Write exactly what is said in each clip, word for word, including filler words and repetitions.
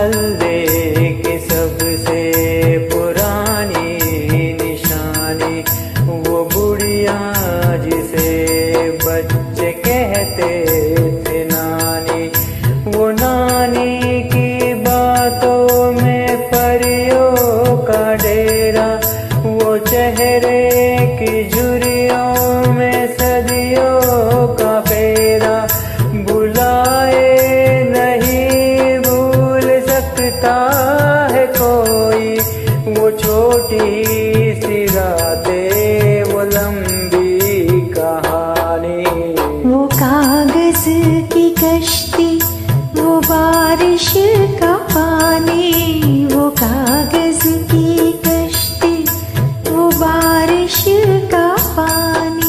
मोहल्ले की सबसे पुरानी निशानी, वो बुढ़िया जिसे बच्चे कहते थे नानी। वो नानी की बातों में परियों का डेरा, वो चेहरे की झुर्रियों में सदियों का फेरा। बुलाए नहीं भूल सकता है कोई, वो छोटी सी रातें, वो लंबी कहानी। वो कागज की कश्ती, वो बारिश का पानी। वो कागज की कश्ती, वो बारिश का पानी।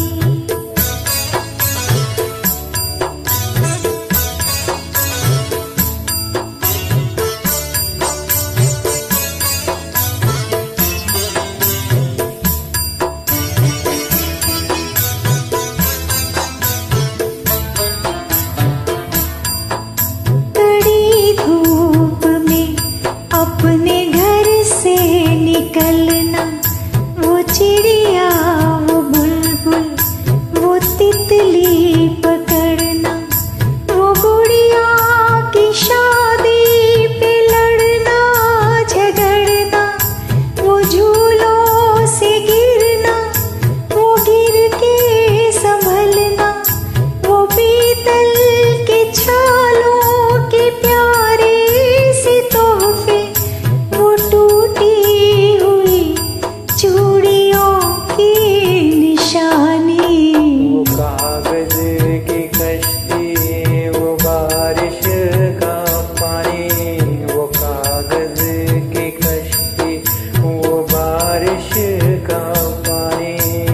अपने घर से निकलना, वो चिड़िया, वो बुलबुल, वो तितली पकड़ना। वो गुड़िया की शादी पे लड़ना झगड़ना। वो झूलों से गिरना, वो गिर के संभलना। वो पीतल के छालों के प्यारे से तोहफे, वो टूटी हुई चूड़ियों की निशानी। वो कागज की कश्ती, वो बारिश का पानी। वो कागज की कश्ती, वो बारिश का पानी।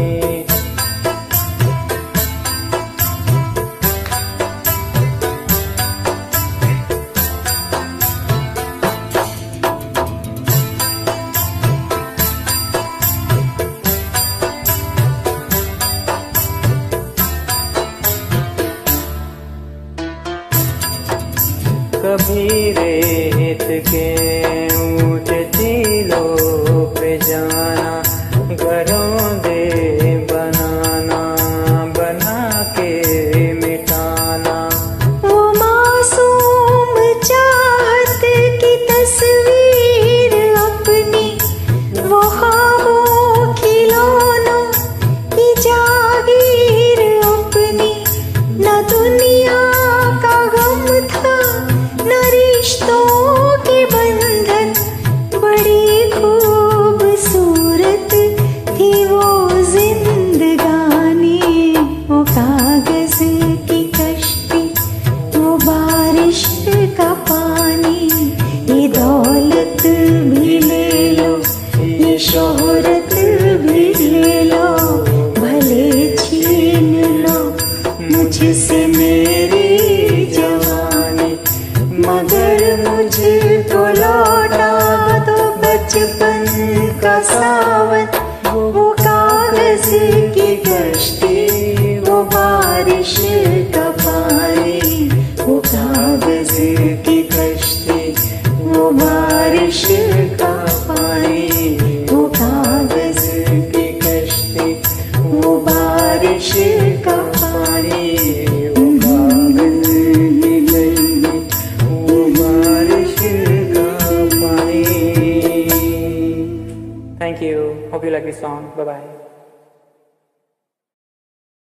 कभी रेत के ऊंचे टीलों पे जाना, घरों दे बनाना, बना के मिटाना। वो मासूम चाहत की तस्वीर अपनी, वो ख्वाबों खिलौनों की जागीर अपनी। न दुनिया का गम था, न रिश्तों के बंधन, बड़ी खूबसूरत थी वो जिंदगानी। वो कागज की कश्ती, वो बारिश का पानी। ये दौलत भी ले लो, ये शोहरत भी ले लो, भले छीन लो मुझसे मेरी जवानी, मगर मुझको लौटा दो बचपन का सावन। वो कागज की कश्ती, वो बारिश का पानी। वो कागज की कश्ती, वो बारिश का पानी। वो कागज की कश्ती, वो बारिश का पानी। Thank you. Hope you like this song. Bye bye.